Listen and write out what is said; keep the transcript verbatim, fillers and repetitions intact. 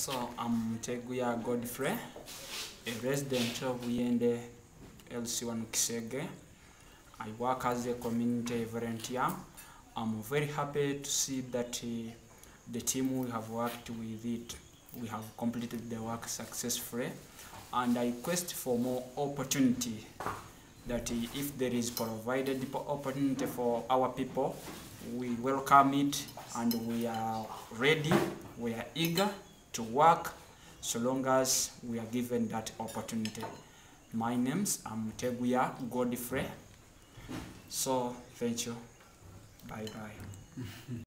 So I'm Teguya Godfrey, a resident of Yende L C one Kisege. I work as a community volunteer. I'm very happy to see that uh, the team we have worked with it, we have completed the work successfully, and I request for more opportunity that uh, if there is provided opportunity for our people, we welcome it and we are ready, we are eager to work so long as we are given that opportunity. My name's I'm Teguya Godfrey. So thank you. Bye bye.